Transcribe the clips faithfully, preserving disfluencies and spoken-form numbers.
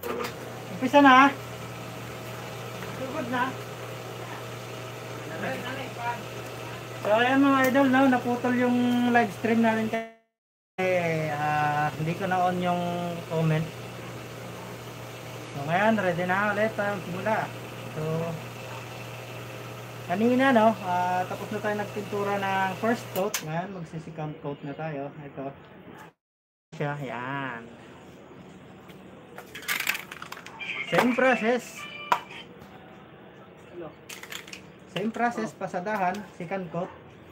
Umpisa na. Sugod na. So ayan mga idol, no, naputol yung live stream namin kasi uh, hindi ko na on yung comment. So ngayon ready na ulit tayo simula. So kanina no, uh, tapos na tayo nagpintura ng first coat. Ngayon magsi-second coat na tayo. Ito siya, yan. Same process. Same process, pasadahan, second coat.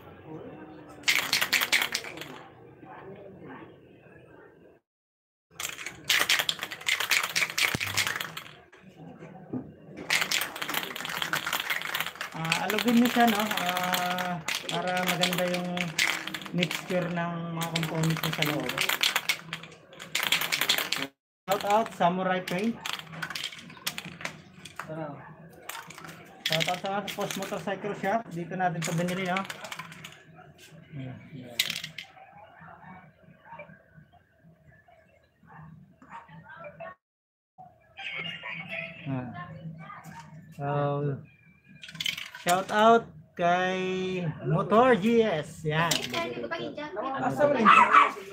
Uh, alugin nyo siya, no? Uh, para maganda yung mixture ng mga components sa loob. Shout out, Samurai Paint. Shout out sa Post Motorcycle Shop. Dito natin ito binili, no? So, shout out kay Motor G S. Yan. Asa wala yung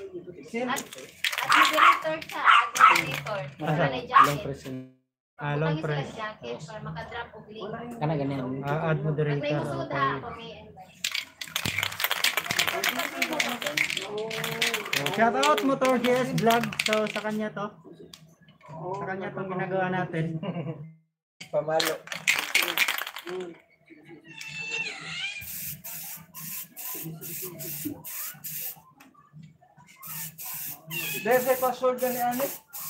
moderator siya. Moderator. Long press. Ah, long press. Jacket para makadrop og link. Kana ganyan. Ah, add moderator. May musud ha ako may invite. Shout out Motor G S Vlog. So sa kanya to. Sa kanya tong ginagawa natin. Pamalo. Dese password ni ani.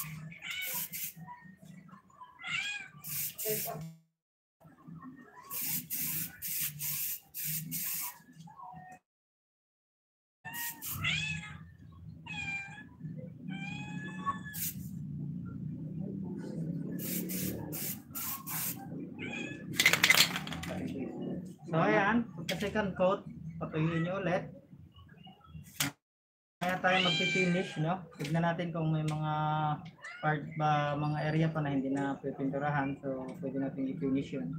So ayan, pagka second coat, patuyuin nyo ulit. Kaya tayo magpipinish, no? Tignan natin kung may mga part ba, mga area pa na hindi na pipinturahan. So pwede natin i-finish yun.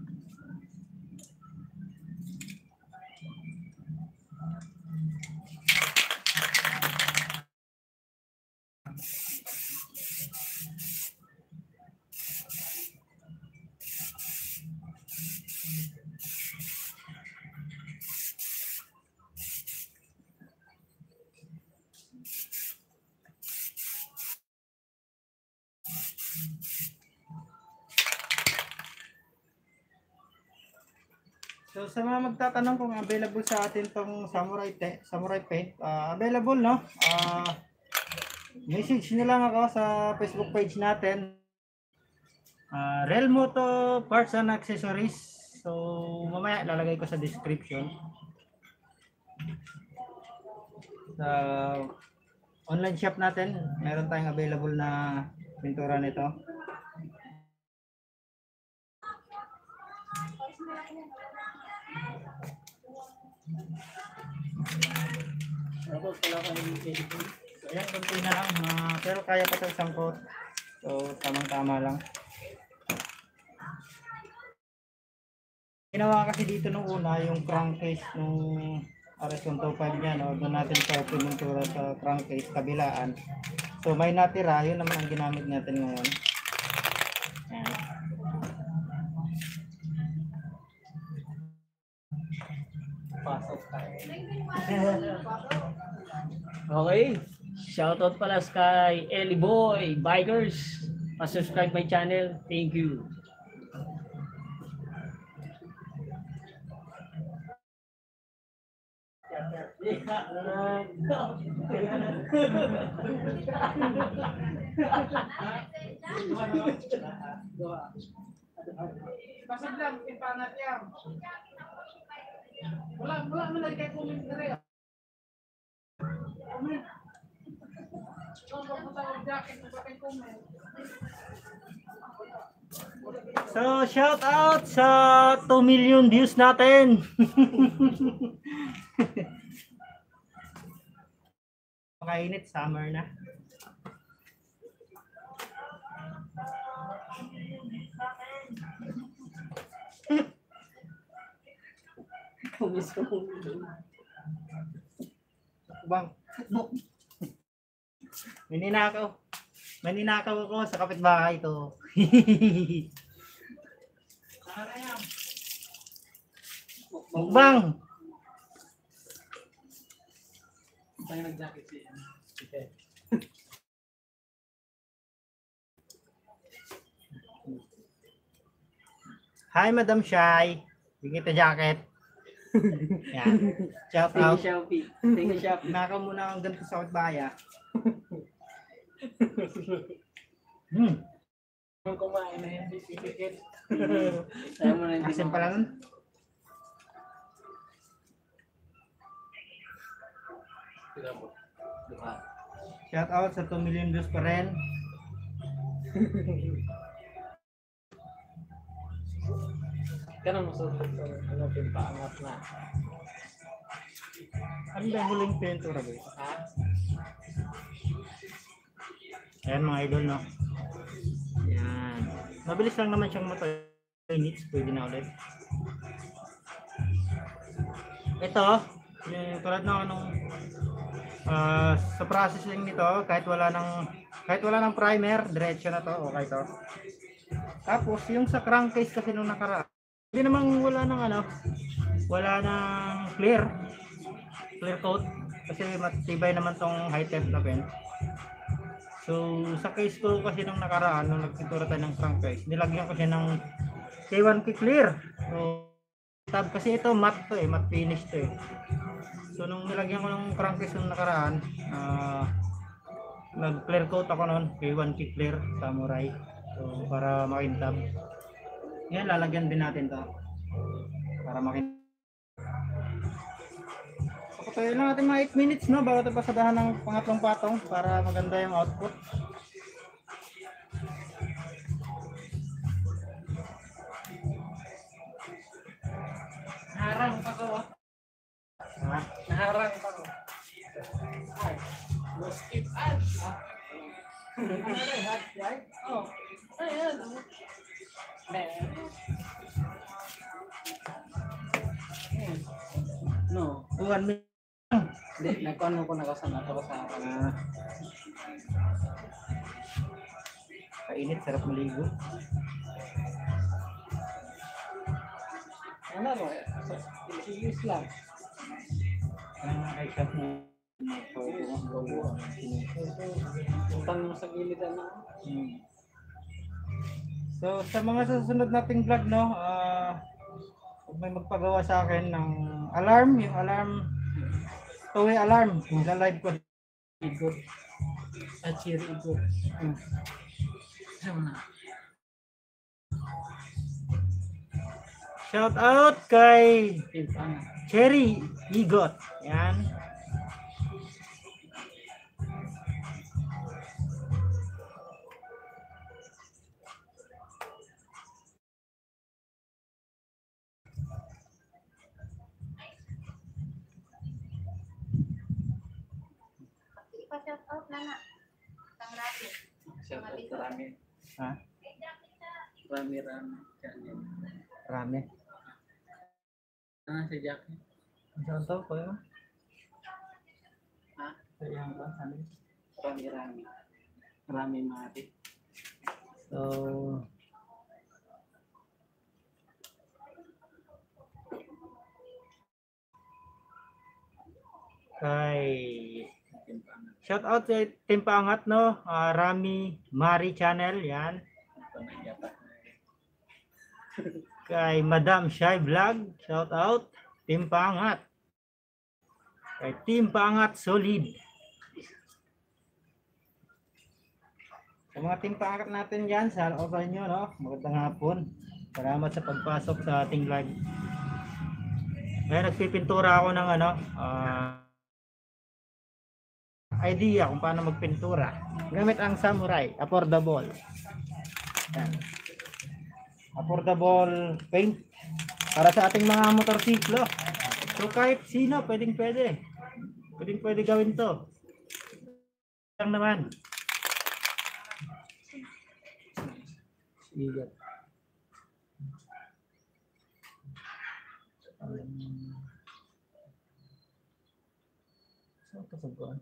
So sa mga magtatanong kung available sa atin tong Samurai Samurai Paint, uh, available, no? Uh, message nyo lang ako sa Facebook page natin. Uh, Real Moto Parts and Accessories. So mamaya lalagay ko sa description. Sa online shop natin, meron tayong available na pintura nito. So yan, kunti na lang, uh, pero kaya pa ito isang coat. So tamang-tama lang. Ginawa kasi dito nung una yung crankcase nung R S one twenty-five niya, no? Doon natin sa pinuntura sa crankcase kabilaan. So may natira, yun naman ang ginamit natin ngayon. Pasok tayo. Okay. Shoutout pala kay Ellie Boy Bikers. Pa-subscribe my channel. Thank you. Pasad lang ipangat yan. Wala wala man lagi kay comment dire. Comment. So shout out sa two million views natin. Makainit, summer na. Bang. May ninakaw. May ninakaw ako sa kapitbahay ko. Mukbang. Tayo nag-jacket siya. Hi, Madam Shai. Bigyan kita jacket. Yan. Shout Thank you, out. Shopee. Thank you, Shopee. Nakaw muna ang ganito sa kapitbahay ah. Hmm. Kung kumain na hindi sisipit. Tayo mo na hindi Asin pala nun. Shout out sa two million views pa rin. Ganun mo sa ano, paangat na. Ano ba yung huling pintura ba? Ha? Ayan mga idol, no? Yan. Mabilis lang naman siyang mata minutes. Pwede na ulit. Ito, yung tulad ng anong ah, sa processing nito, kahit wala ng kahit wala ng primer, diretso na to, okay to. Tapos yung sa crankcase kasi nung nakaraan, hindi namang wala ng ano, wala ng clear, clear coat kasi matibay naman tong high temp na pen. So sa case ko kasi nung nakaraan, nung nagpintura tayo ng crankcase, nilagyan ko siya ng K one K clear. So tab kasi ito matte to eh, matte finish to eh. So nung nilagyan ko ng crankcase nung nakaraan, ah nag clear coat ako noon, K one K clear samurai. So para makintab. Yan, lalagyan din natin to. Para makintab. Patayin lang natin mga eight minutes, no, bago ito pasadahan ng pangatlong patong para maganda yung output. Naharang pa ko. Ha? Naharang pa ko. Ay, no skip ads. Ano na yung hot right? Oh. Ayan. No. One minute. Hindi, nagkuhan ko nakasana ko sa akin. Ah. Kainit, sarap maligo. Ano ba? Ilis lang. Ah, ay shop mo. Utang mo sa gilid ano. Hmm. So sa mga susunod nating vlog, no, ah kung may magpagawa sa akin ng alarm, yung alarm, two-way alarm, ila-live ko. Igot. At cheer igot. Hmm. Sama na. Shout out kay Ipang. Cherry Igot. Yan. Ipa-shout out na na. Tang rapi. Siyempre, marami. Ha? Marami rami. Channel. Rami. Ah, si Jackie. Shout out ko yun. Ha? Sayang ba? Ano? Marami rami. Marami mati. So, kay shout out sa Team Paangat, no, Ah, Rami Mari Channel, yan. Kay Madam Shai Vlog, shout out Team Paangat. Kay Team Paangat Solid. Sa mga Team Paangat natin yan, sa over nyo, no, magandang hapon. Salamat sa pagpasok sa ating live. Ngayon nagpipintura ako ng ano, ah, idea kung paano magpintura gamit ang samurai, affordable. Yan. Affordable paint para sa ating mga motorsiklo. So kahit sino pwedeng pwede. Pwedeng pwede gawin to. Lang naman. Sigat. Um, Saan ka sabuan?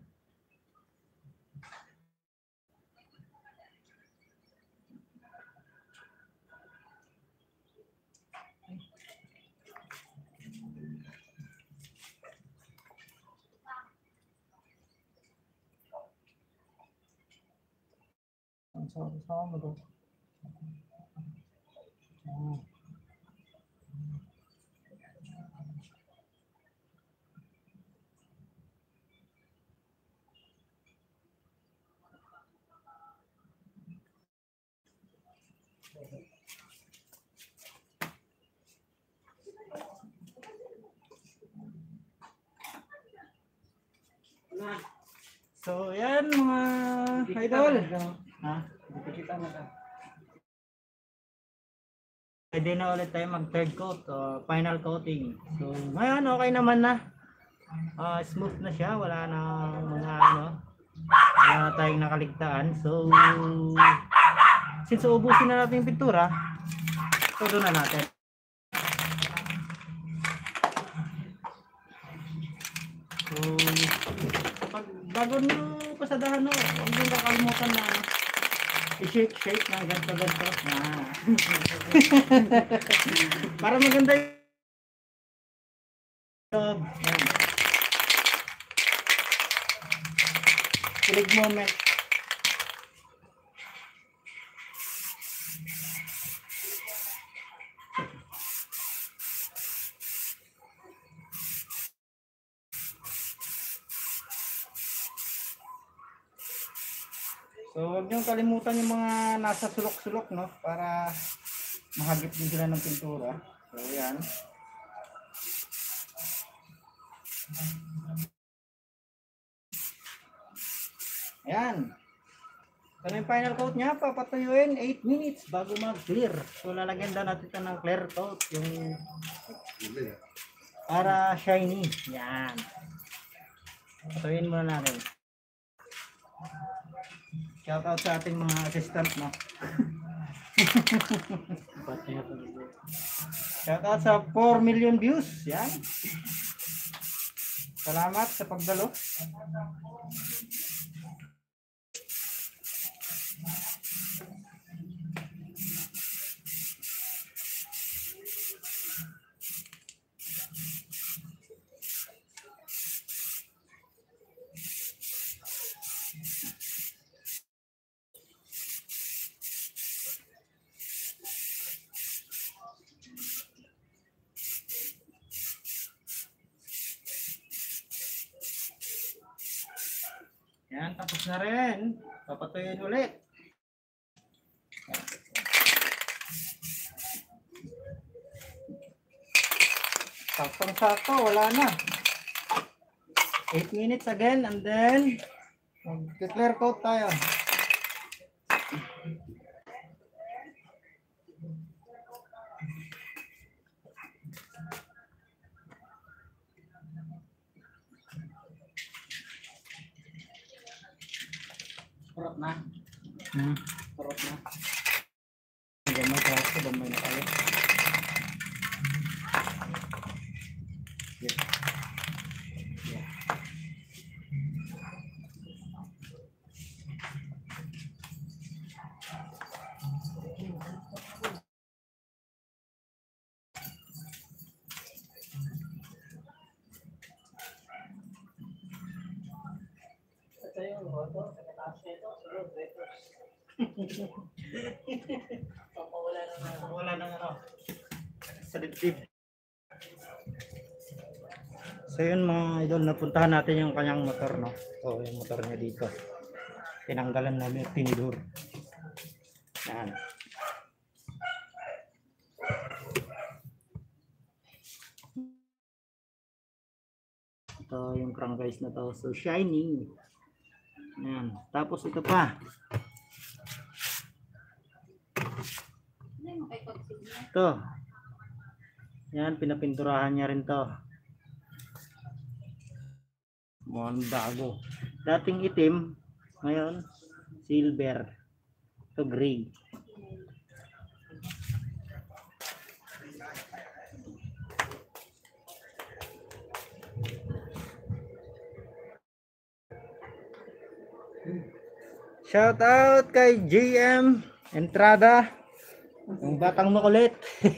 Ang sama mo daw. Ah. So, yan mga idol. Ha? Pwede na ulit tayo mag third coat o final coating. So, ngayon okay naman na. Ah, smooth na siya, wala na mga ano, wala na tayong nakaligtaan. So, since ubusin na natin yung pintura, todo na natin. So, pag bago nyo pasadahan no, huwag nyo kakalimutan na i-shake shake na ganito ganito. Ah. Para maganda yung loob. Yan. Kilig moment. So, huwag niyong kalimutan yung mga nasa sulok-sulok, no? Para mahagip din sila ng pintura. So, yan. Ayan. Ito na yung final coat niya. Papatuyuin eight minutes bago mag-clear. So, lalagyan daw natin ito ng clear coat. Yung para shiny. Yan. Patuyuin muna natin. Shout out sa ating mga assistant, no? Shout out sa four million views. Yan. Salamat sa pagdalo. Yan, tapos na rin. Papatuyin ulit. Saktong-sakto, wala na. eight minutes again and then mag-clear coat tayo. Kurot na. Hmm. Kurot na. Gamay ka sa gamay na tayo. Yeah. Yeah. Ito yung hoto. Pagkatapos nito, sunod, records. Pampawala na na. Wala nang ano. Sa dibdib. So yun mga idol, napuntahan natin yung kanyang motor, no? So yung motor niya dito. Tinanggalan namin yung tinidor. Yan. Ito yung crankcase na to. So shiny. Yan. Tapos ito pa. Ano yung kay Coxie niya? Ito. Yan, pinapinturahan niya rin to. Mukhang bago. Dating itim, ngayon silver. Ito gray. Shout out kay J M Entrada, yung batang makulit.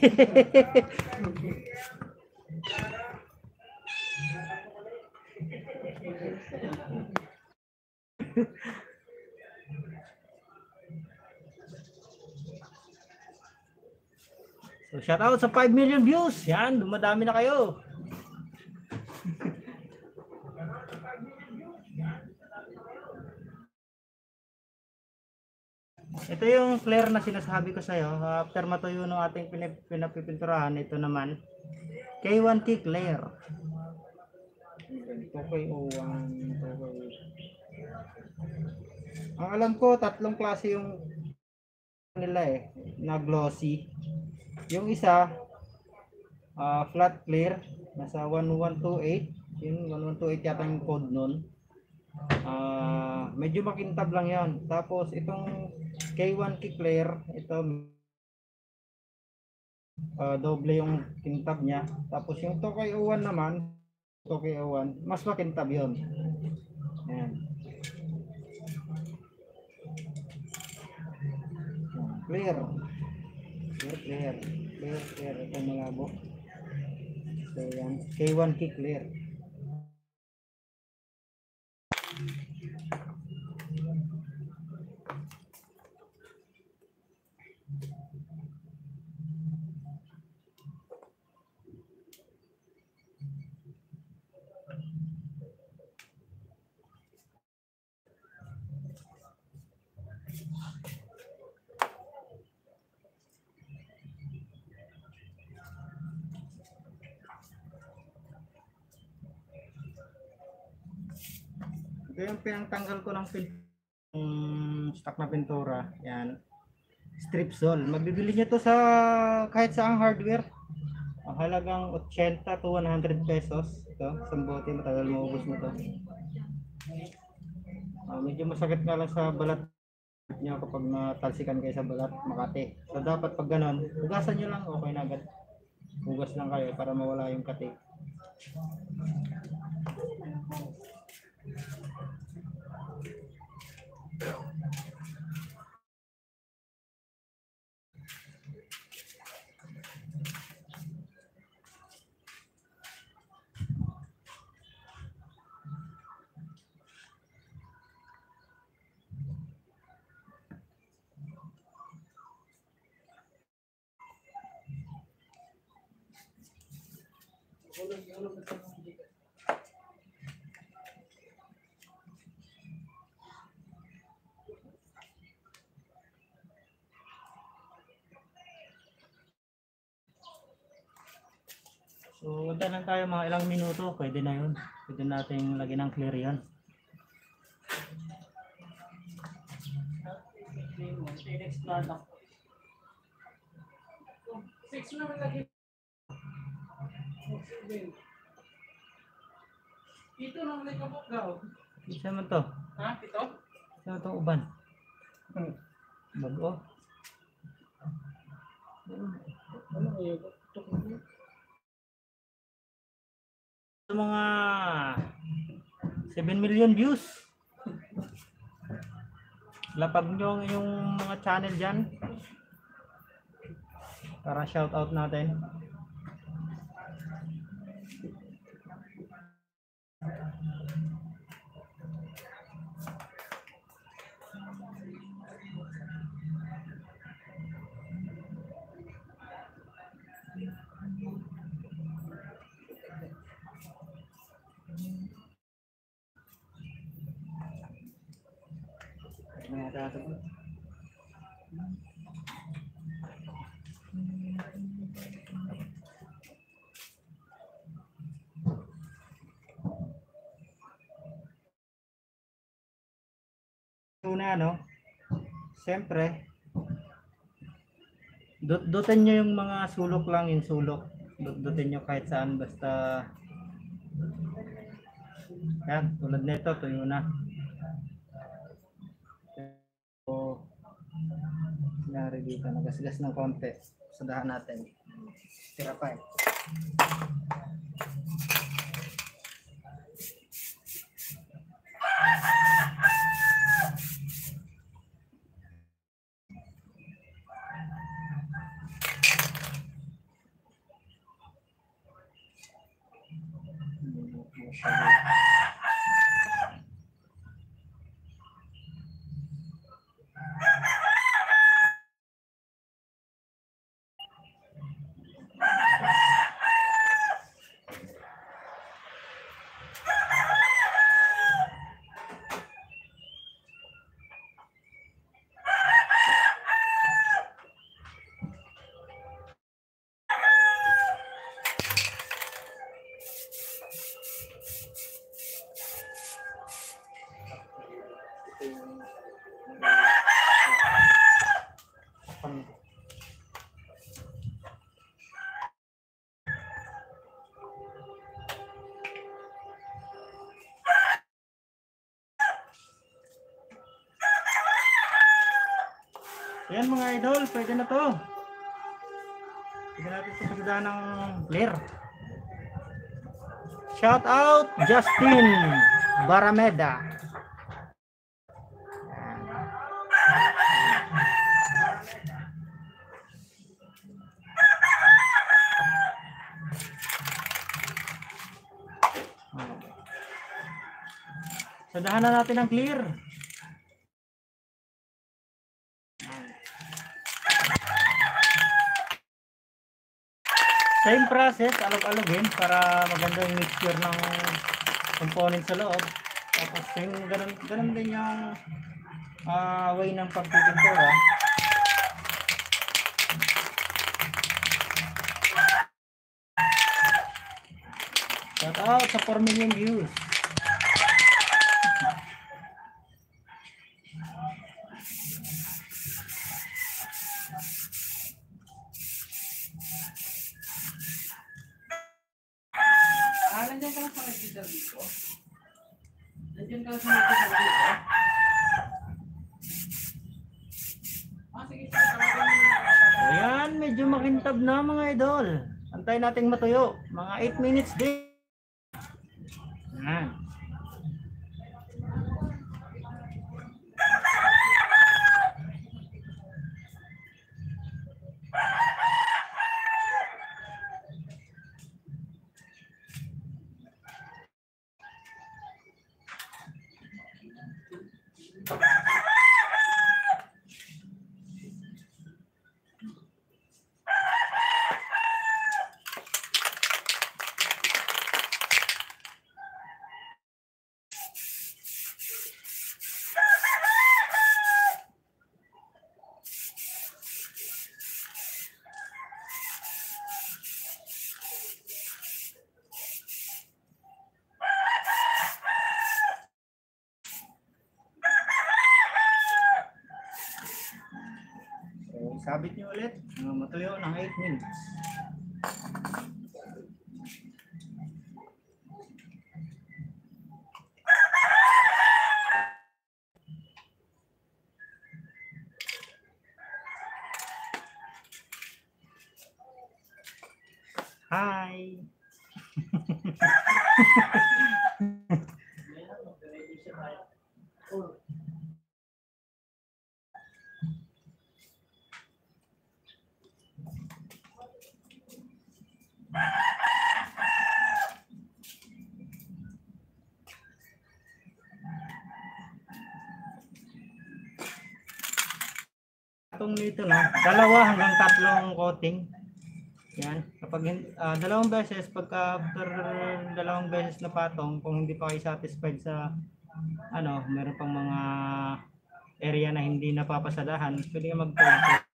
So shout out sa five million views. Yan, dumadami na kayo. Ito yung flare na sinasabi ko sa iyo. After matuyo ng ating pinip pinapipinturahan, ito naman K one T Clear. Okay, oh, one, okay. Ang alam ko, tatlong klase yung nila eh, na glossy. Yung isa, uh, flat clear, nasa one one two eight. Yung one one two eight yata yung code nun. Uh, medyo makintab lang yan. Tapos itong K one T Clear, ito uh, doble yung kintab niya. Tapos yung Tokai oh one naman, Tokai oh one, mas makintab yun. Ayan. Clear. Clear, clear. Clear, clear. Ito malabo. So yan, K one T Clear. Ito yung pinangtanggal ko ng pin um, stock na pintura. Yan. Strip Sol. Magbibili nyo to sa kahit saang hardware. Ang halagang eighty to one hundred pesos. Ito, isang bote, matagal maubos mo to. Uh, medyo masakit nga lang sa balat nyo kapag natalsikan kayo sa balat, makati. So dapat pag ganon, hugasan nyo lang, okay na agad. Hugas lang kayo para mawala yung kati. So, punta lang tayo mga ilang minuto. Pwede na yun. Pwede natin lagyan ng clear yan. Six naman lagi. Ito naman ay kabok daw. Isa mo to. Ha? Ito? Isa mo itong uban. Bago. Ano kayo? Mga seven million views. Lapag nyo yung mga channel dyan para shout out natin. Una, no? Siyempre, dut dutin nyo yung mga sulok lang, yung sulok. Dut dutin nyo kahit saan, basta yan, tulad nito, tuyo na. So, nangyari dito, nagasgas ng konti. Sadahan natin. Tira pa eh. Ayan mga idol, pwede na to. Pwede natin sa pagdaan ng clear. Shout out Justin Barameda. Sadahan na natin ang clear. Same process, alog-alogin para maganda yung mixture ng component sa loob. Tapos yung ganun, ganun din yung uh, way ng pagpipintura. Shout out sa four million views. Ah, nandiyan ka lang sa nagkita dito. Nandiyan ka lang sa nagkita dito. Ah, sige, sige. Ayan, medyo makintab na mga idol. Antayin nating matuyo. Mga eight minutes din. Ayan. Sabit nyo ulit. Uh, matuyo ng eight minutes. Hi! Itong nito no, dalawa hanggang tatlong coating. Yan, kapag uh, dalawang beses, pagka after dalawang beses na patong, kung hindi pa kayo satisfied sa ano, meron pang mga area na hindi napapasadahan, pwede ka mag-coat.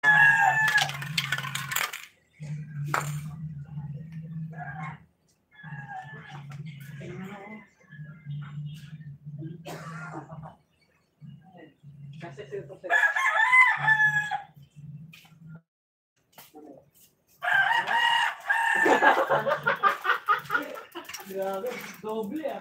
Kasi sila sir. Grabe, doble ah.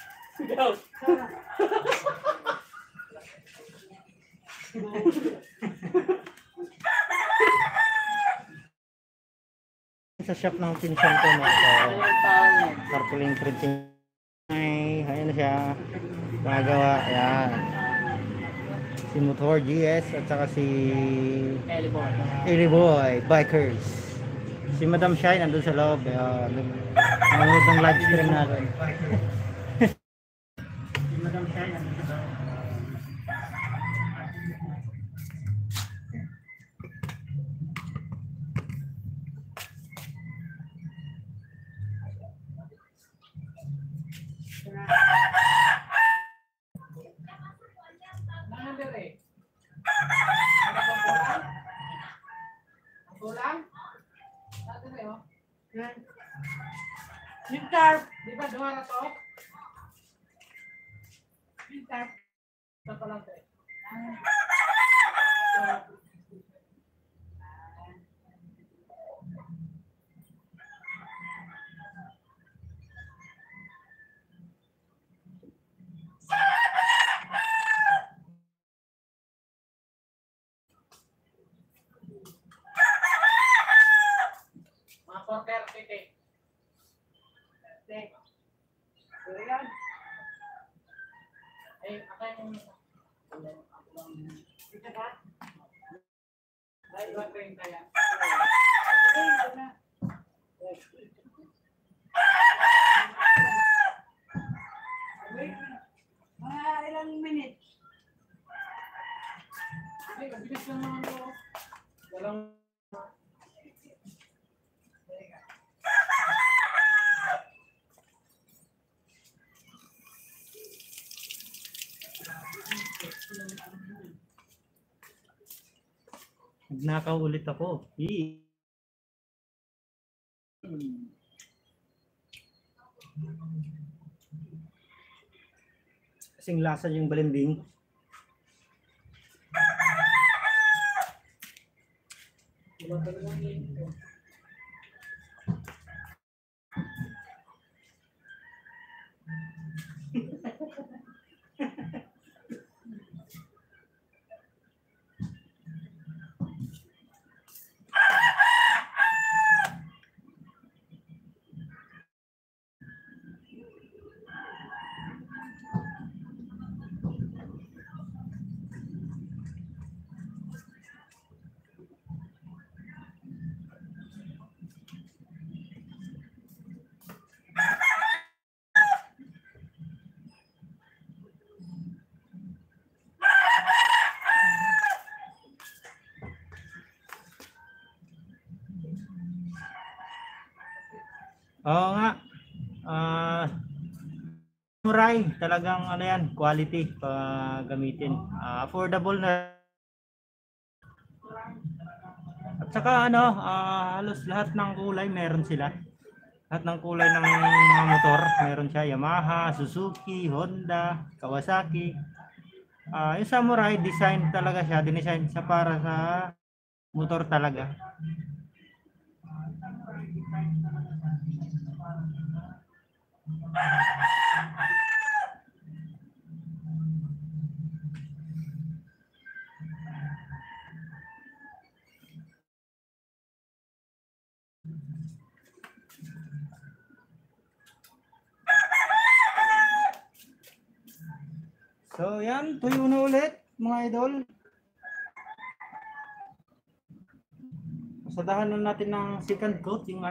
Sa shop ng pinsan ko no, so, cartooling printing. Ay, ayan na siya. Nagawa, ayan. Si Motor G S at saka si Eliboy. Eliboy Bikers. Si Madam Shine nandun sa loob. Uh, nanonood ng live stream natin. Si Madam Shine nandun sa loob. Nangander eh. Ano ba kulang? Ang kulang? Natin eh oh. Yan. Winter! Di ba duwara to? Winter. Ito pa lang to eh. Mga porter, titi. Titi. Pero yan. Eh, ako yung... Dito ba? Dahil ba ko yung kaya? Eh, ito na. Mga ilang minutes. Hindi, mabilis lang naman ko. Walang... Nagnakaw ulit ako. Hii. Kasing lasa yung balimbing. Diba talagang yun? Oo nga. Ah, Samurai, talagang ano yan, quality pa gamitin. Ah, affordable na. At saka ano, ah, halos lahat ng kulay meron sila. Lahat ng kulay ng mga motor, meron siya. Yamaha, Suzuki, Honda, Kawasaki. Ah, yung Samurai, design talaga siya, dinesign siya para sa motor talaga. So yan, tuyo na ulit mga idol. Pasadahan na natin ng second coat yung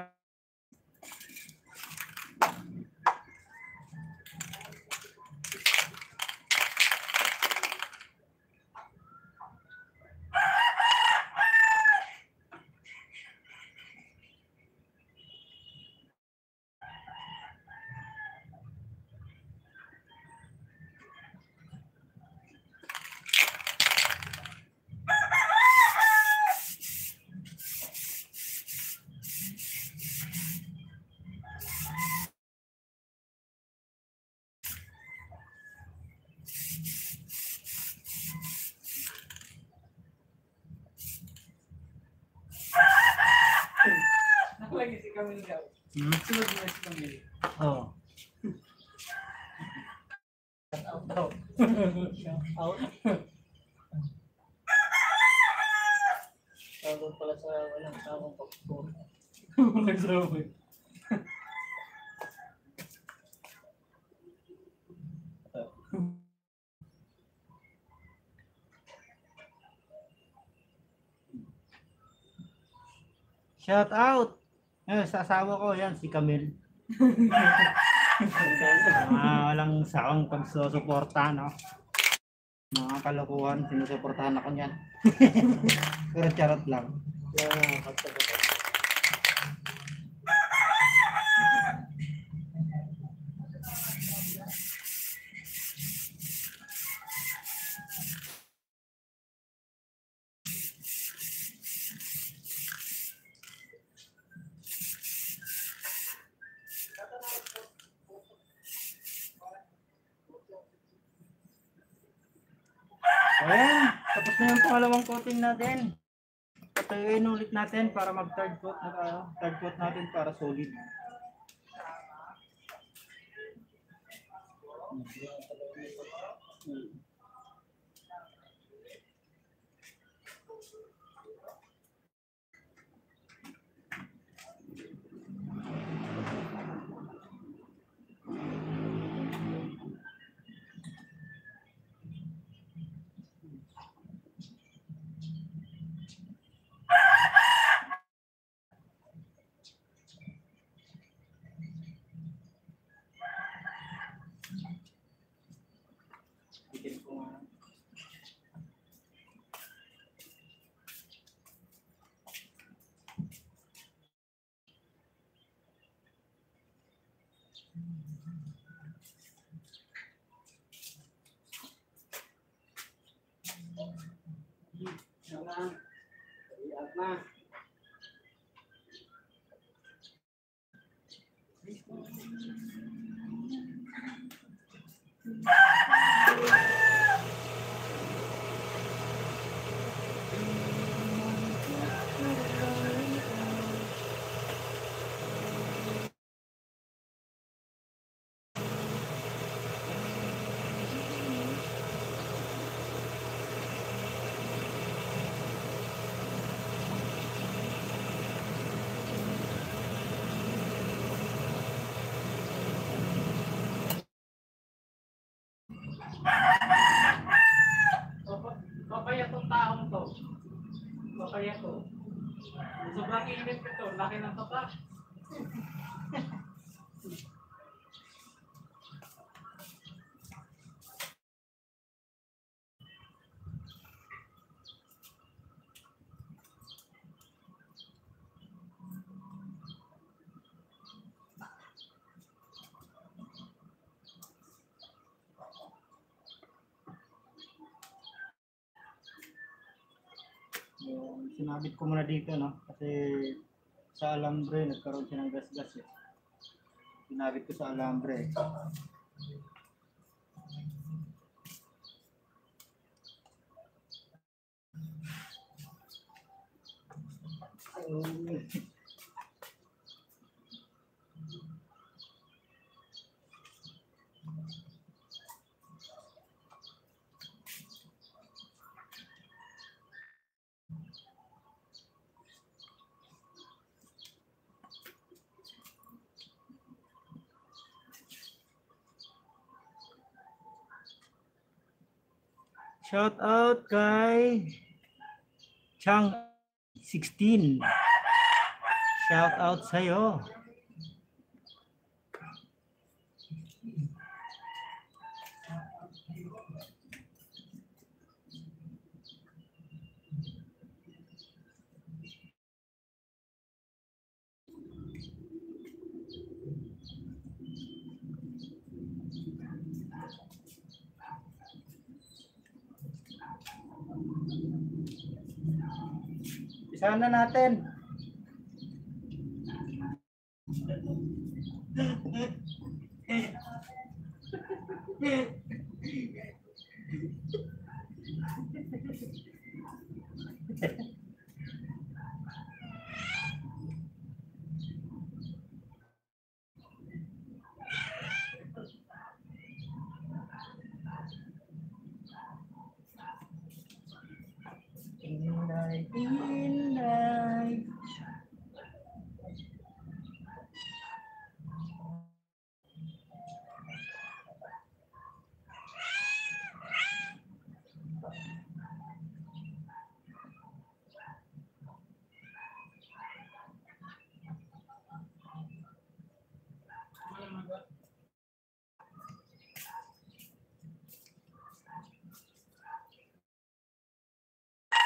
Nakalagi si Camille daw. hmm? Sunod mo si Camille. Oh. Out daw. Out. Tawag pala sa walang tawang pagpupur. Nagsabi. Shout out Eh, sa asawa ko, yan, si Camille. Ah, walang sawang pagsusuporta, no? Mga kalokohan, sinusuportahan ako niyan. Pero charot lang. Ayan, tapos na yung pangalawang coating natin. Patayuin ulit natin para mag third coat na tayo. Third coat natin para solid. Bikin ko nga. Papaya tong taong to. Papaya to. Sobrang init ito. Laki ng tatak. Yung sinabit ko muna dito, no? Kasi sa alambre, nagkaroon siya ng gas-gas eh. Sinabit ko sa alambre. So, shout out kay Chang sixteen. Shout out sa'yo. Isahan na natin. Inday, inday.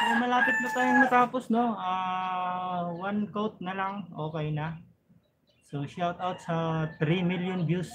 So, malapit na tayong matapos, no? Ah, one coat na lang, okay na. So, shout out sa three million views.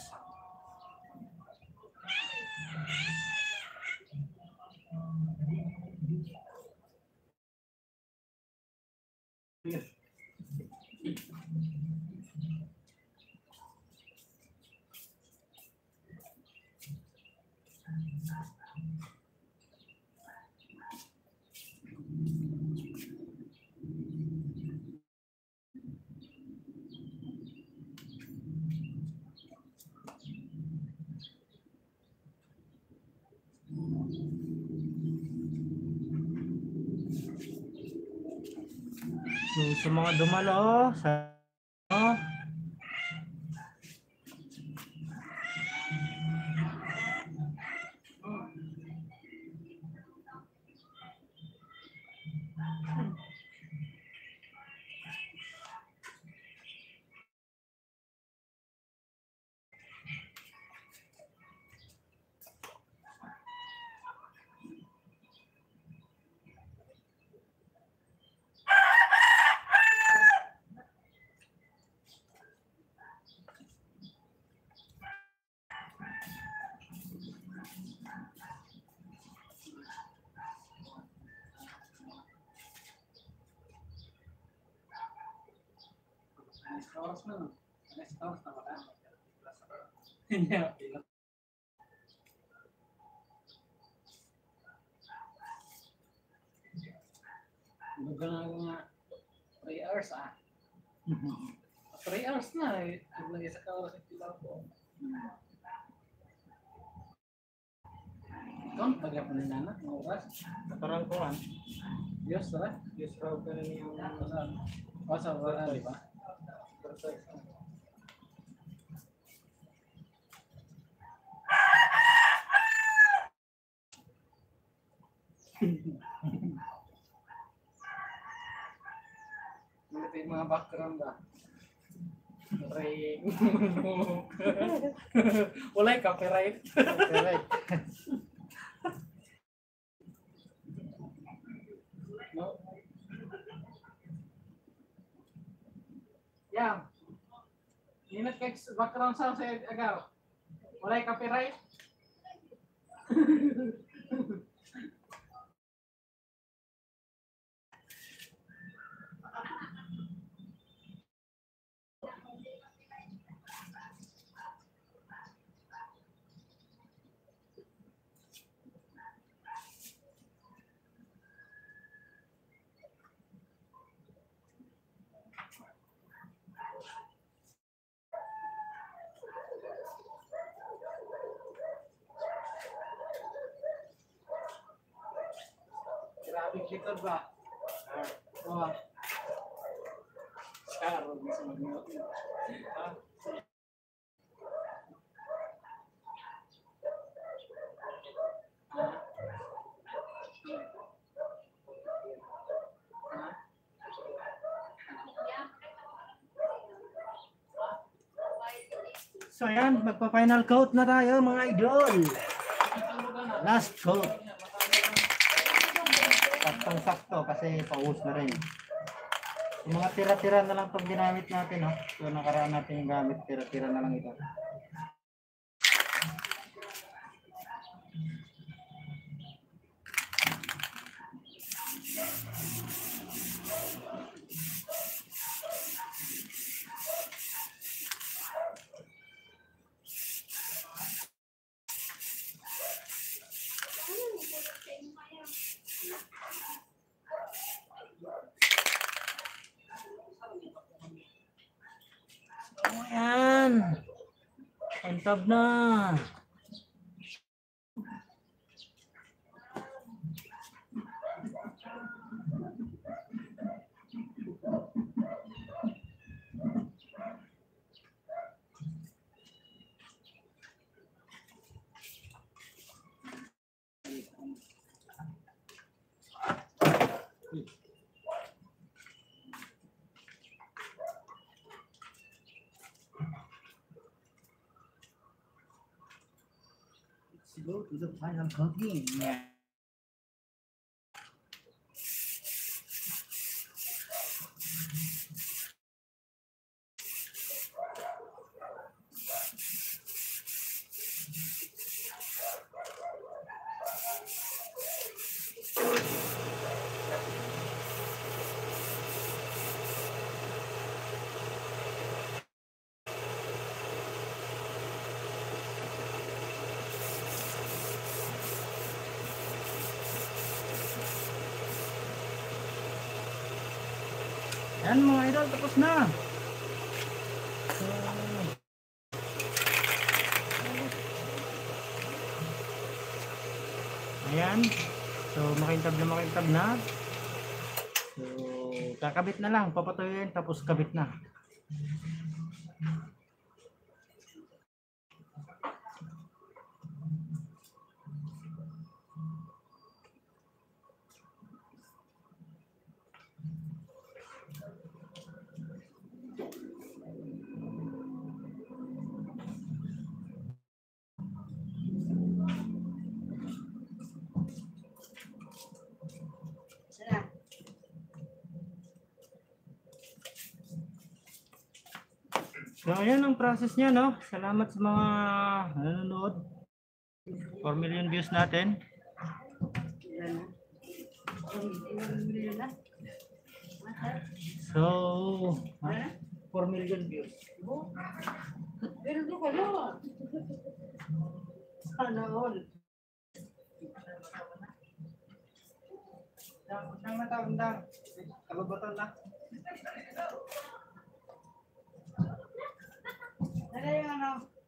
So, sa mga dumalo, sa oh, Oras na, no? Next oras na ba? Hindi, okay lang. Baga na nga three hours ah. three hours na eh. Nag isa ka oras yung pilaw ko. Ikaw, bagay pa nila na, mga oras. parang kuhan. Diyos, tara. Yes, raw ka na niyang O, sa wala, di ba? Ito yung mga background ba? Ring. Wala yung copyright. Correct. No? Yan. Ingat kay background sound sa agaw. Wala yung copyright. Grabe kita ba? Oh. Sekarang bisa mag-note. Ah. So, ayan, magpa-final coat na tayo, mga idol. Last coat. Saktong-sakto kasi paus na rin. Yung mga tira-tira na lang itong ginamit natin, no? So, nakaraan natin yung gamit, tira-tira na lang ito. Ayan. Entab na. Let's go to the final coating. Yeah. Yan mga idol, tapos na. So, ayan. So makintab na makintab na. So kakabit na lang, papatuyin tapos kabit na. Sana. So ayan ang process niya, no. Salamat sa mga nanonood. four million views natin. Yan na. Yan na. So four million views. Pero doon ka lang. Sana all. Undang na tayo, undang. Kababaton na. Ano yung ano?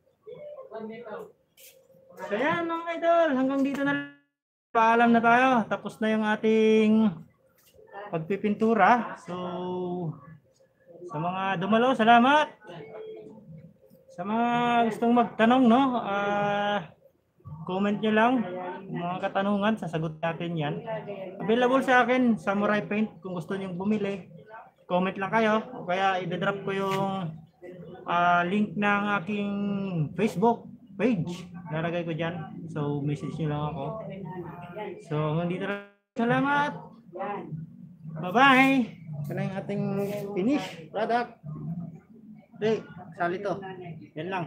So yan mga idol, hanggang dito na lang. Paalam na tayo. Tapos na yung ating pagpipintura. So sa mga dumalo, salamat. Sa mga gustong magtanong, no, ah comment nyo lang mga katanungan, sasagot natin yan. Available sa akin, Samurai Paint, kung gusto nyo bumili. Comment lang kayo, o kaya i-drop ko yung uh, link ng aking Facebook page. Nalagay ko dyan, so message nyo lang ako. So hanggang dito lang. Salamat! Bye-bye! Ito na yung ating finish product. Okay, sali to. Yan lang.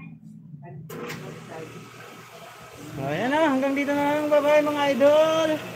So, ayan na, hanggang dito na lang. Bye-bye mga idol.